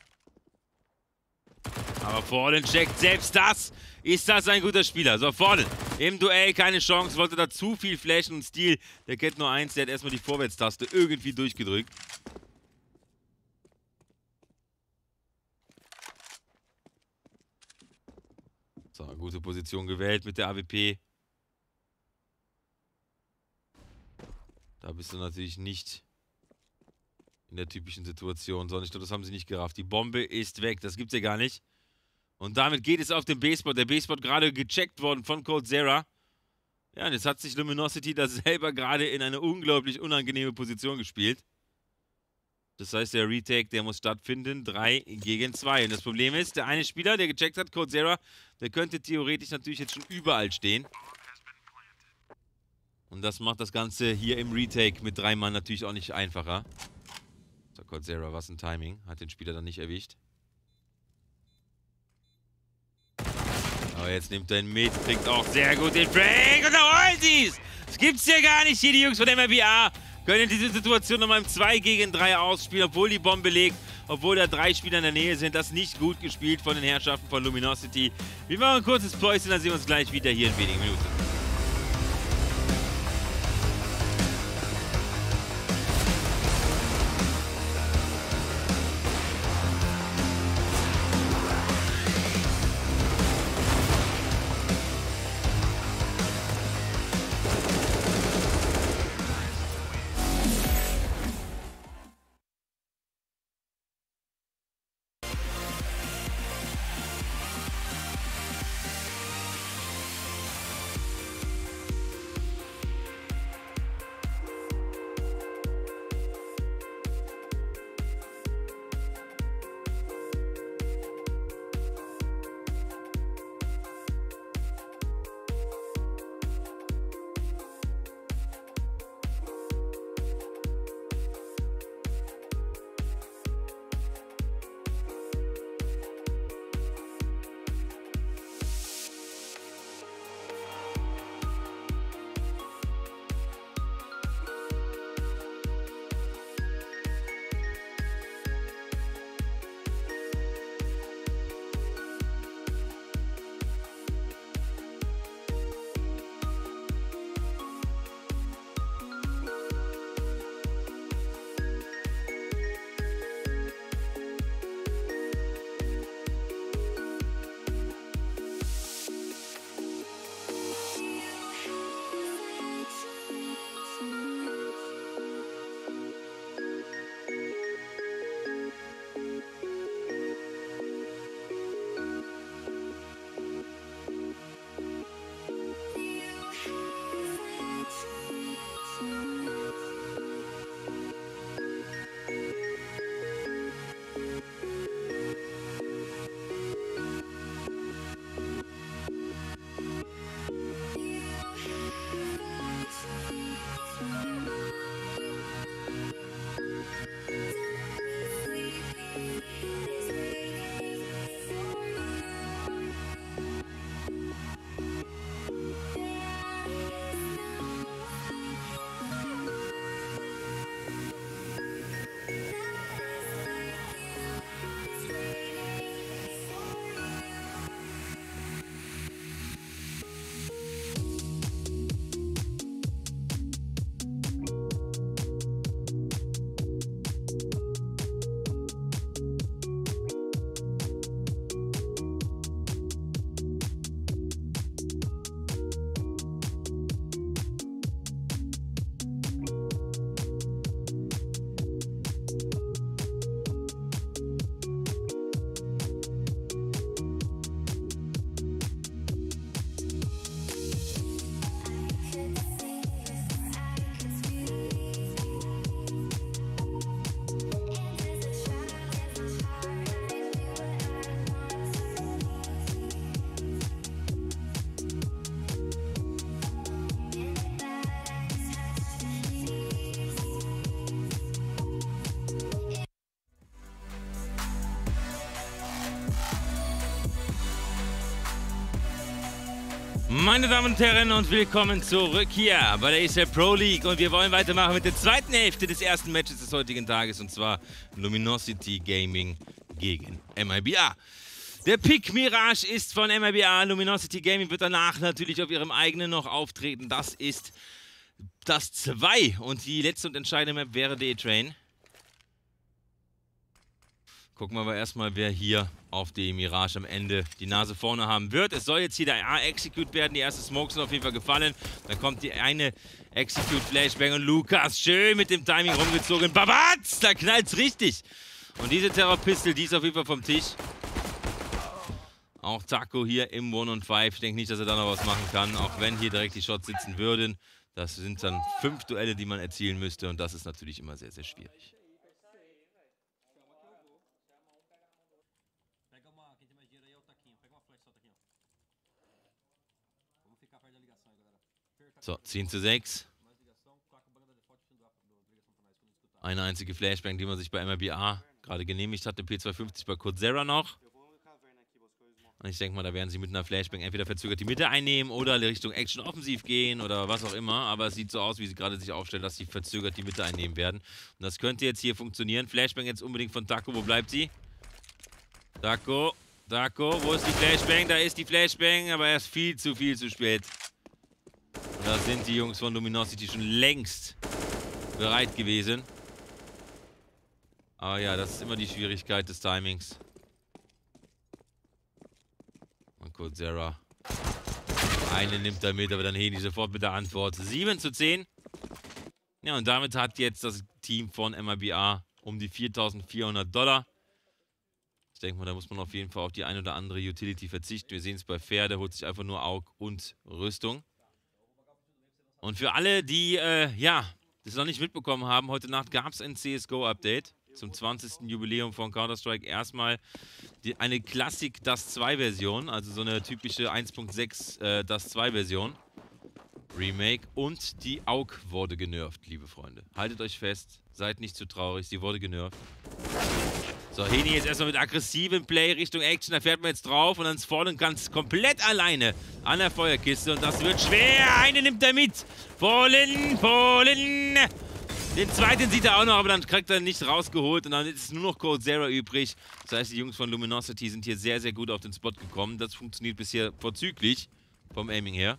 [SPEAKER 1] Aber Fallen checkt selbst das. Ist das ein guter Spieler? So, Fallen im Duell keine Chance. Wollte da zu viel flashen und Steel. Der kennt nur eins. Der hat erstmal die Vorwärtstaste irgendwie durchgedrückt. So, gute Position gewählt mit der AWP. Da bist du natürlich nicht in der typischen Situation, sondern ich glaube, das haben sie nicht gerafft. Die Bombe ist weg, das gibt's ja gar nicht. Und damit geht es auf den B-Spot. Der B-Spot gerade gecheckt worden von Coldzera. Ja, und jetzt hat sich Luminosity da selber gerade in eine unglaublich unangenehme Position gespielt. Das heißt, der Retake, der muss stattfinden. 3 gegen 2. Und das Problem ist, der eine Spieler, der gecheckt hat, Coldzera, der könnte theoretisch natürlich jetzt schon überall stehen. Und das macht das Ganze hier im Retake mit 3 Mann natürlich auch nicht einfacher. So, Coldzera, was ein Timing. Hat den Spieler dann nicht erwischt. Aber jetzt nimmt er ihn mit, kriegt auch sehr gut den Frag und da holt sie's! Das gibt's ja gar nicht hier, die Jungs von MRBA. Können diese Situation nochmal im 2 gegen 3 ausspielen, obwohl die Bombe liegt, obwohl da 3 Spieler in der Nähe sind. Das nicht gut gespielt von den Herrschaften von Luminosity. Wir machen ein kurzes Päuschen, dann sehen wir uns gleich wieder hier in wenigen Minuten. Meine Damen und Herren, und willkommen zurück hier bei der ESL Pro League. Und wir wollen weitermachen mit der zweiten Hälfte des ersten Matches des heutigen Tages, und zwar Luminosity Gaming gegen MIBA. Der Pick Mirage ist von MIBA, Luminosity Gaming wird danach natürlich auf ihrem eigenen noch auftreten. Das ist das 2 und die letzte und entscheidende Map wäre D-Train. Gucken wir aber erstmal, wer hier auf die Mirage am Ende die Nase vorne haben wird. Es soll jetzt hier der A-Execute werden. Die ersten Smokes sind auf jeden Fall gefallen. Dann kommt die eine Execute-Flashbang und Lukas schön mit dem Timing rumgezogen. Babatz! Da knallt's richtig. Und diese Terror-Pistol, die ist auf jeden Fall vom Tisch. Auch Taco hier im 1 und 5. Ich denke nicht, dass er da noch was machen kann. Auch wenn hier direkt die Shots sitzen würden. Das sind dann 5 Duelle, die man erzielen müsste. Und das ist natürlich immer sehr, sehr schwierig. So, 10:6. Eine einzige Flashbang, die man sich bei MIBA gerade genehmigt hatte. P250 bei Coursera noch. Und ich denke mal, da werden sie mit einer Flashbang entweder verzögert die Mitte einnehmen oder Richtung Action offensiv gehen oder was auch immer. Aber es sieht so aus, wie sie gerade sich aufstellen, dass sie verzögert die Mitte einnehmen werden. Und das könnte jetzt hier funktionieren. Flashbang jetzt unbedingt von Taco. Wo bleibt sie? Taco, wo ist die Flashbang? Da ist die Flashbang, aber er ist viel zu spät. Und da sind die Jungs von Luminosity schon längst bereit gewesen. Aber ja, das ist immer die Schwierigkeit des Timings. Und Coursera. Eine nimmt er mit, aber dann heben die sofort mit der Antwort. 7:10. Ja, und damit hat jetzt das Team von MIBA um die $4.400. Ich denke mal, da muss man auf jeden Fall auf die ein oder andere Utility verzichten. Wir sehen es bei Fair, der holt sich einfach nur AUG und Rüstung. Und für alle, die, das noch nicht mitbekommen haben, heute Nacht gab es ein CSGO-Update zum 20. Jubiläum von Counter-Strike. Erstmal eine Classic Das 2-Version, also so eine typische 1.6 Das 2-Version. Remake. Und die AUG wurde genervt, liebe Freunde. Haltet euch fest, seid nicht zu traurig, sie wurde genervt. So, Heni jetzt erstmal mit aggressivem Play Richtung Action, da fährt man jetzt drauf und dann ist vorne ganz komplett alleine an der Feuerkiste und das wird schwer. Eine nimmt er mit. Fallen. Den zweiten sieht er auch noch, aber dann kriegt er nicht rausgeholt und dann ist es nur noch Coursera übrig. Das heißt, die Jungs von Luminosity sind hier sehr, sehr gut auf den Spot gekommen. Das funktioniert bisher vorzüglich vom Aiming her.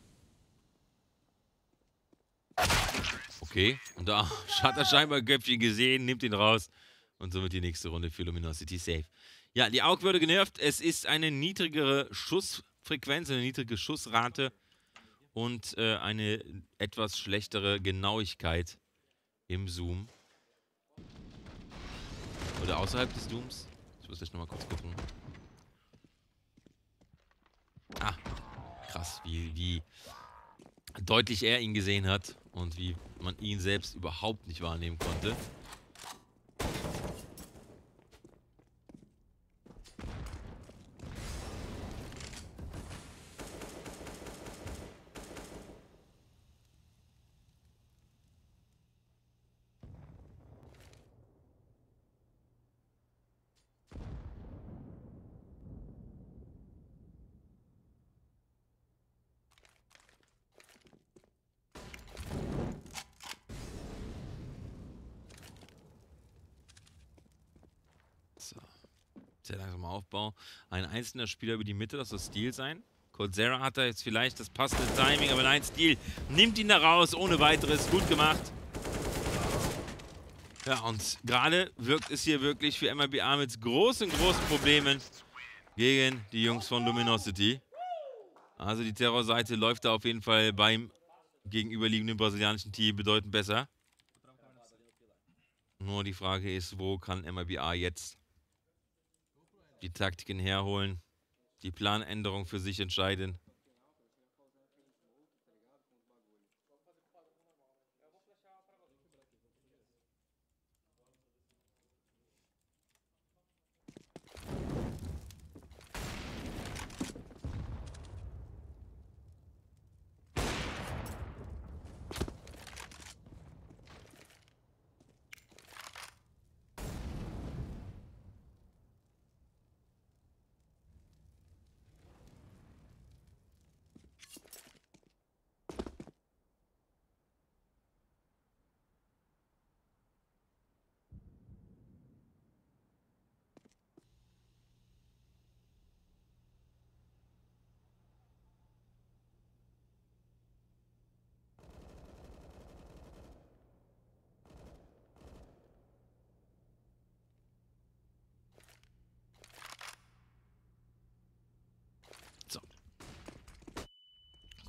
[SPEAKER 1] Okay, und da hat er scheinbar ein Köpfchen gesehen, nimmt ihn raus. Und somit die nächste Runde für Luminosity safe. Ja, die AUG wurde genervt. Es ist eine niedrigere Schussfrequenz, eine niedrige Schussrate und eine etwas schlechtere Genauigkeit im Zoom. Oder außerhalb des Zooms. Ich muss gleich nochmal kurz gucken. Ah, krass, wie deutlich er ihn gesehen hat und wie man ihn selbst überhaupt nicht wahrnehmen konnte. So. Sehr langsamer Aufbau. Ein einzelner Spieler über die Mitte, das soll Steel sein. Coursera hat da jetzt vielleicht das passende Timing, aber nein, Steel nimmt ihn da raus, ohne weiteres. Gut gemacht. Ja, und gerade wirkt es hier wirklich für MIBA mit großen Problemen gegen die Jungs von Luminosity. Also die Terrorseite läuft da auf jeden Fall beim gegenüberliegenden brasilianischen Team bedeutend besser. Nur die Frage ist, wo kann MIBA jetzt die Taktiken herholen, die Planänderung für sich entscheiden.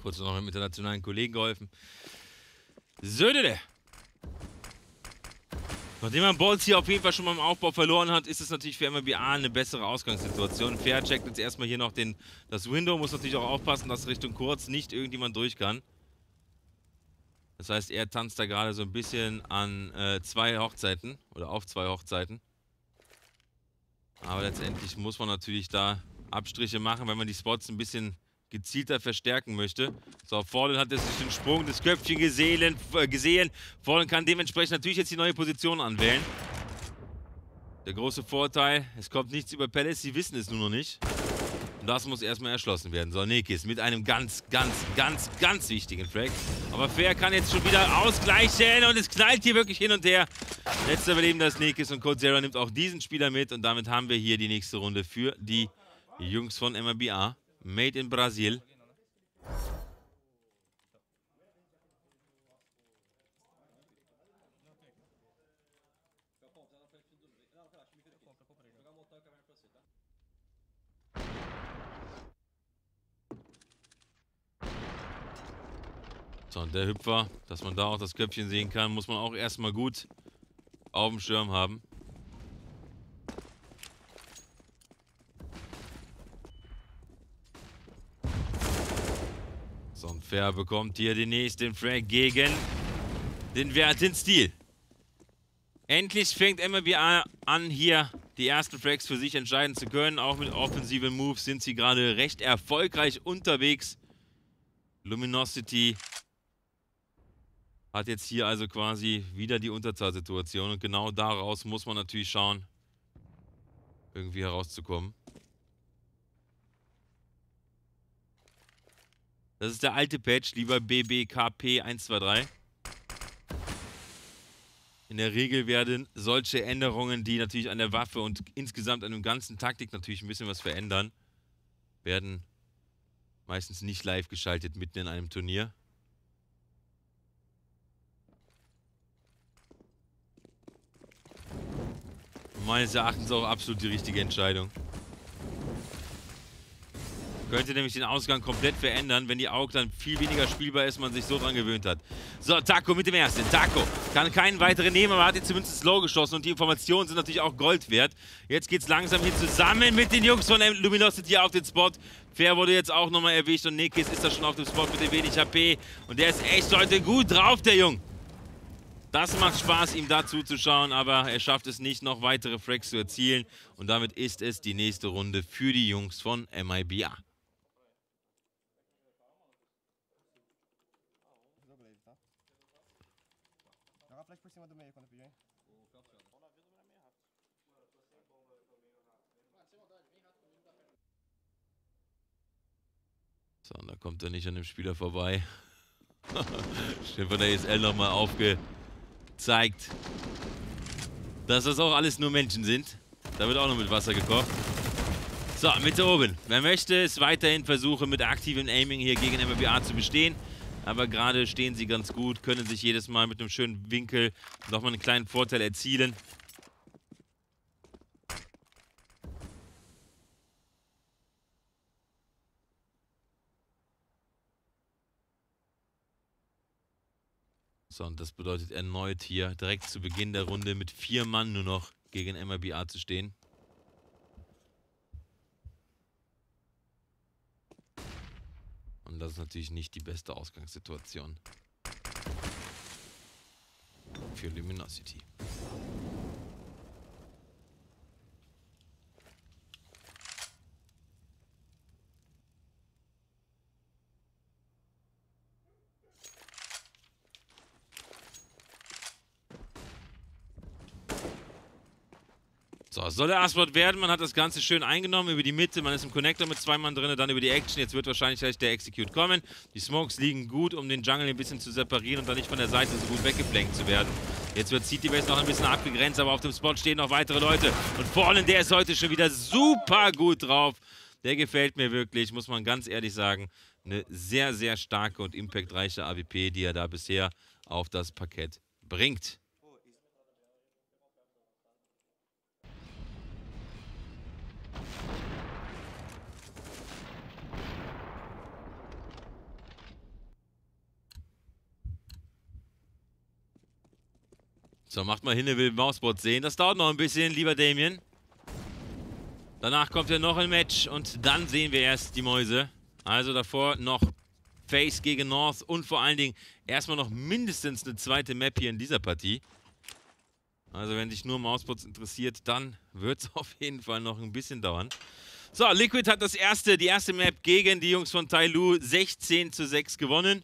[SPEAKER 1] Kurz noch mit internationalen Kollegen geholfen. Södele. Nachdem man Bolz hier auf jeden Fall schon mal im Aufbau verloren hat, ist es natürlich für MLBA eine bessere Ausgangssituation. Fair checkt jetzt erstmal hier noch das Window, muss natürlich auch aufpassen, dass Richtung kurz nicht irgendjemand durch kann. Das heißt, er tanzt da gerade so ein bisschen an 2 Hochzeiten oder auf 2 Hochzeiten. Aber letztendlich muss man natürlich da Abstriche machen, wenn man die Spots ein bisschen gezielter verstärken möchte. So, Fallen hat jetzt den Sprung des Köpfchen gesehen. Fallen kann dementsprechend natürlich jetzt die neue Position anwählen. Der große Vorteil, es kommt nichts über Palace, sie wissen es nur noch nicht. Und das muss erstmal erschlossen werden. So, Nekis mit einem ganz wichtigen Frag. Aber Fair kann jetzt schon wieder ausgleichen und es knallt hier wirklich hin und her. Letzter Überlebender ist Nekis und Coldzera nimmt auch diesen Spieler mit. Und damit haben wir hier die nächste Runde für die Jungs von MLBA. Made in Brasil. So, und der Hüpfer, dass man da auch das Köpfchen sehen kann, muss man auch erstmal gut auf dem Schirm haben. So, und Fair bekommt hier den nächsten Frag gegen den werten Stil. Endlich fängt MLBA an, hier die ersten Frags für sich entscheiden zu können. Auch mit offensiven Moves sind sie gerade recht erfolgreich unterwegs. Luminosity hat jetzt hier also quasi wieder die Unterzahlsituation. Und genau daraus muss man natürlich schauen, irgendwie herauszukommen. Das ist der alte Patch, lieber BBKP 123. In der Regel werden solche Änderungen, die natürlich an der Waffe und insgesamt an dem ganzen Taktik natürlich ein bisschen was verändern, werden meistens nicht live geschaltet mitten in einem Turnier. Und meines Erachtens auch absolut die richtige Entscheidung. Könnte nämlich den Ausgang komplett verändern, wenn die AUG dann viel weniger spielbar ist, man sich so dran gewöhnt hat. So, Taco mit dem ersten. Taco kann keinen weiteren nehmen, aber hat jetzt zumindest Slow geschossen und die Informationen sind natürlich auch Gold wert. Jetzt geht's langsam hier zusammen mit den Jungs von Luminosity auf den Spot. Fair wurde jetzt auch nochmal erwischt und Nekis ist da schon auf dem Spot mit dem wenig HP. Und der ist echt heute gut drauf, der Jung. Das macht Spaß, ihm da zuzuschauen, aber er schafft es nicht, noch weitere Frags zu erzielen. Und damit ist es die nächste Runde für die Jungs von MLBA. So, und da kommt er nicht an dem Spieler vorbei. Schön von der ESL nochmal aufgezeigt, dass das auch alles nur Menschen sind. Da wird auch noch mit Wasser gekocht. So, Mitte oben. Wer möchte, es weiterhin versuchen, mit aktivem Aiming hier gegen MLBA zu bestehen. Aber gerade stehen sie ganz gut, können sich jedes Mal mit einem schönen Winkel nochmal einen kleinen Vorteil erzielen. So, und das bedeutet erneut hier direkt zu Beginn der Runde mit 4 Mann nur noch gegen MLBA zu stehen. Und das ist natürlich nicht die beste Ausgangssituation für Luminosity. So, es soll der A-Spot werden. Man hat das Ganze schön eingenommen über die Mitte. Man ist im Connector mit 2 Mann drin, dann über die Action. Jetzt wird wahrscheinlich gleich der Execute kommen. Die Smokes liegen gut, um den Jungle ein bisschen zu separieren und dann nicht von der Seite so gut weggeflankt zu werden. Jetzt wird City Base noch ein bisschen abgegrenzt, aber auf dem Spot stehen noch weitere Leute. Und Fallen, der ist heute schon wieder super gut drauf. Der gefällt mir wirklich, muss man ganz ehrlich sagen. Eine sehr, sehr starke und impactreiche AWP, die er da bisher auf das Parkett bringt. So, macht mal hin, will Mausbot sehen. Das dauert noch ein bisschen, lieber Damien. Danach kommt ja noch ein Match und dann sehen wir erst die Mäuse. Also davor noch Face gegen North und vor allen Dingen erstmal noch mindestens eine zweite Map hier in dieser Partie. Also wenn sich nur Mausbots interessiert, dann wird es auf jeden Fall noch ein bisschen dauern. So, Liquid hat die erste Map gegen die Jungs von Tyloo 16:6 gewonnen.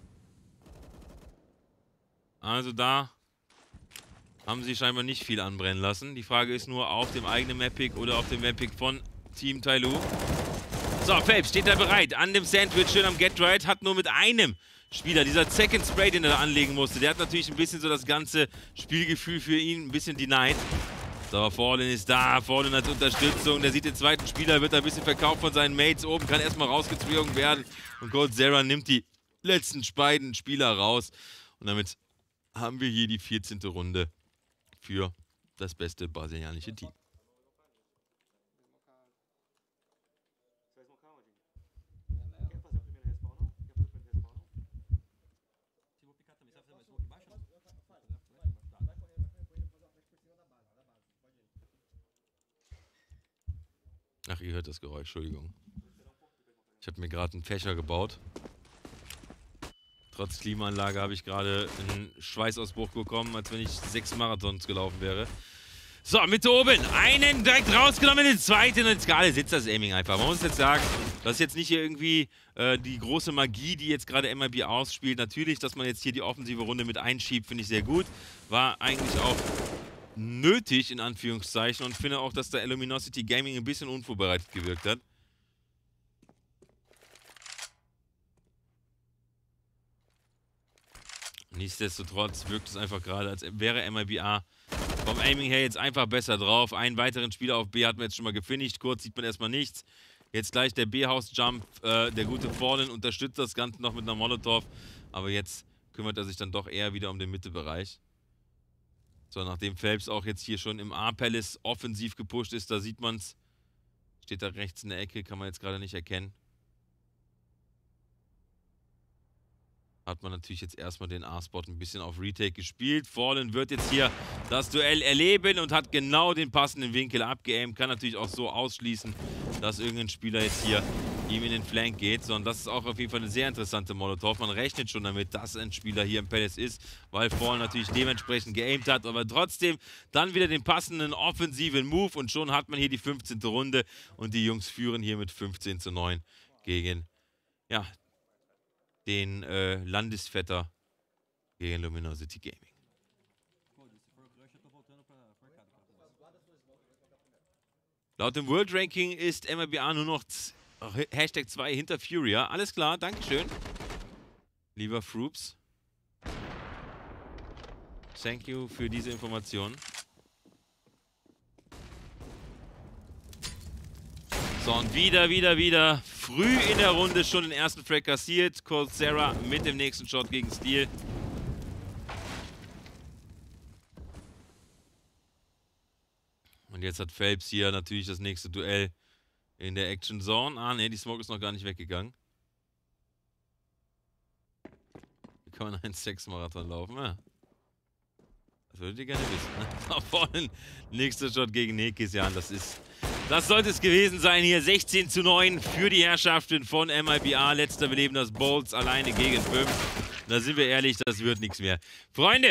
[SPEAKER 1] Also da haben sie scheinbar nicht viel anbrennen lassen. Die Frage ist nur, auf dem eigenen Map-Pick oder auf dem Map-Pick von Team Tyloo. So, Phelps steht da bereit, an dem Sandwich, schön am Get-Right, hat nur mit einem Spieler, dieser Second Spray, den er da anlegen musste, der hat natürlich ein bisschen so das ganze Spielgefühl für ihn ein bisschen denied. So, Fallen ist da, Fallen als Unterstützung, der sieht den zweiten Spieler, wird da ein bisschen verkauft von seinen Mates, oben kann erstmal rausgezogen werden und Coldzera nimmt die letzten beiden Spieler raus und damit haben wir hier die 14. Runde für das beste brasilianische Team. Ach, ihr hört das Geräusch, Entschuldigung. Ich habe mir gerade einen Fächer gebaut. Trotz Klimaanlage habe ich gerade einen Schweißausbruch bekommen, als wenn ich 6 Marathons gelaufen wäre. So, Mitte oben. Einen direkt rausgenommen, den zweiten. Und jetzt gerade sitzt das Aiming einfach. Man muss jetzt sagen, das ist jetzt nicht hier irgendwie die große Magie, die jetzt gerade MLB ausspielt. Natürlich, dass man jetzt hier die offensive Runde mit einschiebt, finde ich sehr gut. War eigentlich auch nötig, in Anführungszeichen. Und finde auch, dass der Luminosity Gaming ein bisschen unvorbereitet gewirkt hat. Nichtsdestotrotz wirkt es einfach gerade, als wäre MLBA vom Aiming her jetzt einfach besser drauf. Einen weiteren Spieler auf B hat man jetzt schon mal gefinisht. Kurz sieht man erstmal nichts. Jetzt gleich der B-House-Jump. Der gute Fallen unterstützt das Ganze noch mit einer Molotov. Aber jetzt kümmert er sich dann doch eher wieder um den Mittebereich. So, nachdem Phelps auch jetzt hier schon im A-Palace offensiv gepusht ist, da sieht man es. Steht da rechts in der Ecke, kann man jetzt gerade nicht erkennen. Hat man natürlich jetzt erstmal den A-Spot ein bisschen auf Retake gespielt. Fallen wird jetzt hier das Duell erleben und hat genau den passenden Winkel abgeaimt. Kann natürlich auch so ausschließen, dass irgendein Spieler jetzt hier ihm in den Flank geht. Sondern das ist auch auf jeden Fall eine sehr interessante Molotov. Man rechnet schon damit, dass ein Spieler hier im Palace ist, weil Fallen natürlich dementsprechend geaimt hat. Aber trotzdem dann wieder den passenden offensiven Move und schon hat man hier die 15. Runde und die Jungs führen hier mit 15:9 gegen, ja, den Landesvetter gegen Luminosity Gaming. Laut dem World Ranking ist MLBA nur noch Hashtag 2 hinter Furia. Alles klar, dankeschön. Lieber Froops. Thank you für diese Information. So, und wieder früh in der Runde schon den ersten Frag kassiert. Coldzera mit dem nächsten Shot gegen Steel. Und jetzt hat Phelps hier natürlich das nächste Duell in der Action Zone. Ah, ne, die Smoke ist noch gar nicht weggegangen. Wie kann man einen Sexmarathon laufen? Ja. Das würdet ihr gerne wissen. Da vorne nächster Shot gegen Nekesian. Das sollte es gewesen sein hier. 16:9 für die Herrschaften von MLBA. Letzter beleben das Bolts alleine gegen 5. Da sind wir ehrlich, das wird nichts mehr. Freunde!